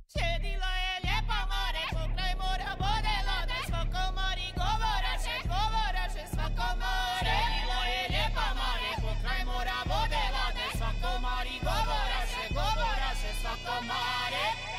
Sjedila je lijepa more, pokraj mora vodila, da svako mori govoraše svako more. Sjedila je lijepa more, pokraj mora vodila, da svako mori govoraše svako more.